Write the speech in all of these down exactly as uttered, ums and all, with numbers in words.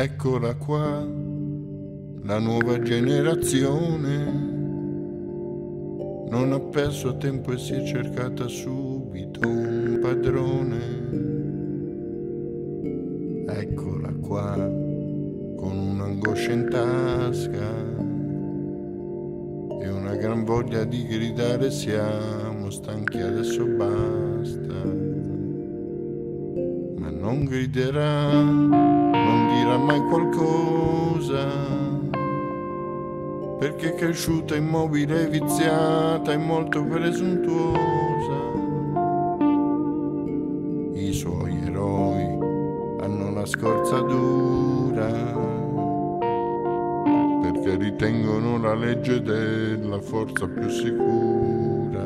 Eccola qua, la nuova generazione. Non ha perso tempo e si è cercata subito un padrone. Eccola qua, con un'angoscia in tasca e una gran voglia di gridare: siamo stanchi, adesso basta. Ma non griderà, non dirà mai qualcosa, perché è cresciuta immobile, viziata e molto presuntuosa. I suoi eroi hanno la scorza dura, perché ritengono la legge della forza più sicura.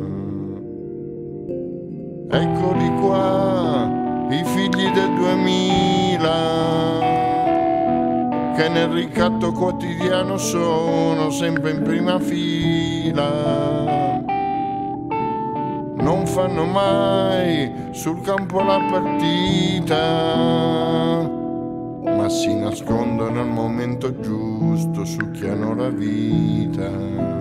Eccoli qua, i figli del duemila, che nel ricatto quotidiano sono sempre in prima fila. Non fanno mai sul campo la partita, ma si nascondono al momento giusto, succhiano la vita.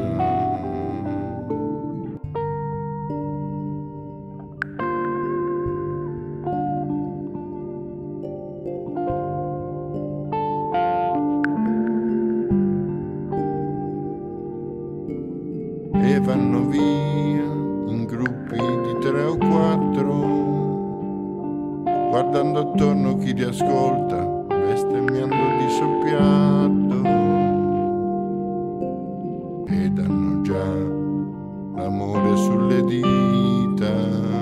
E vanno via in gruppi di tre o quattro, guardando attorno chi li ascolta, bestemmiando di soppiatto, ed hanno già l'amore sulle dita,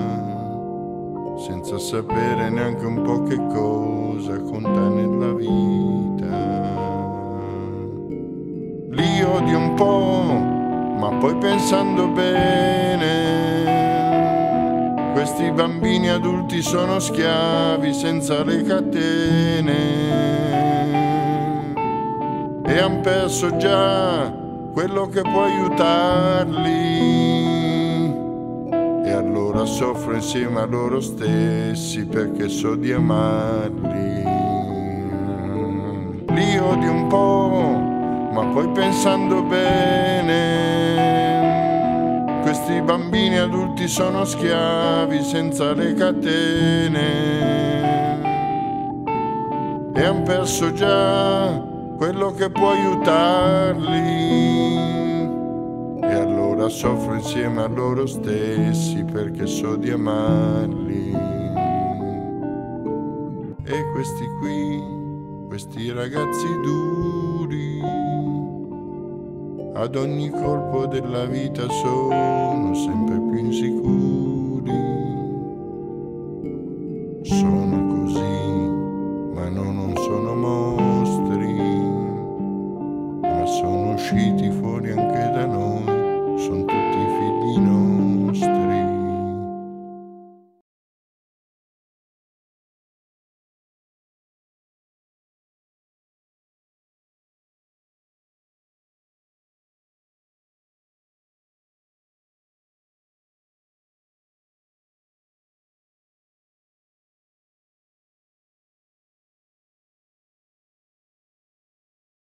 senza sapere neanche un po' che cosa conta nella vita. Li odio un po', ma poi pensando bene, questi bambini adulti sono schiavi senza le catene, e han perso già quello che può aiutarli, e allora soffro insieme a loro stessi perché so di amarli. Li odio un po', ma poi pensando bene, questi bambini adulti sono schiavi senza le catene, e han perso già quello che può aiutarli, e allora soffro insieme a loro stessi perché so di amarli. E questi qui, questi ragazzi duri, ad ogni colpo della vita sono sempre più insicuri. Sono così, ma no, non sono mostri, ma sono usciti fuori anche da noi.